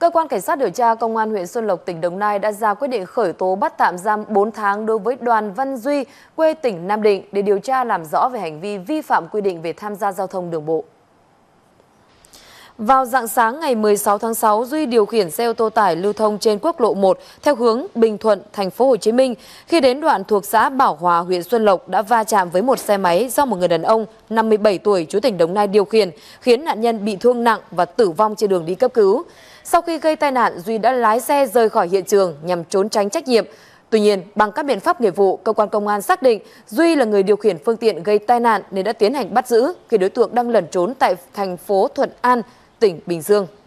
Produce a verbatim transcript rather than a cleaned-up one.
Cơ quan Cảnh sát điều tra Công an huyện Xuân Lộc, tỉnh Đồng Nai đã ra quyết định khởi tố bắt tạm giam bốn tháng đối với Đoàn Văn Duy, quê tỉnh Nam Định, để điều tra làm rõ về hành vi vi phạm quy định về tham gia giao thông đường bộ. Vào rạng sáng ngày mười sáu tháng sáu, Duy điều khiển xe ô tô tải lưu thông trên quốc lộ một theo hướng Bình Thuận, thành phố Hồ Chí Minh. Khi đến đoạn thuộc xã Bảo Hòa, huyện Xuân Lộc đã va chạm với một xe máy do một người đàn ông năm mươi bảy tuổi trú tỉnh Đồng Nai điều khiển, khiến nạn nhân bị thương nặng và tử vong trên đường đi cấp cứu. Sau khi gây tai nạn, Duy đã lái xe rời khỏi hiện trường nhằm trốn tránh trách nhiệm. Tuy nhiên, bằng các biện pháp nghiệp vụ, cơ quan công an xác định Duy là người điều khiển phương tiện gây tai nạn nên đã tiến hành bắt giữ khi đối tượng đang lẩn trốn tại thành phố Thuận An, tỉnh Bình Dương.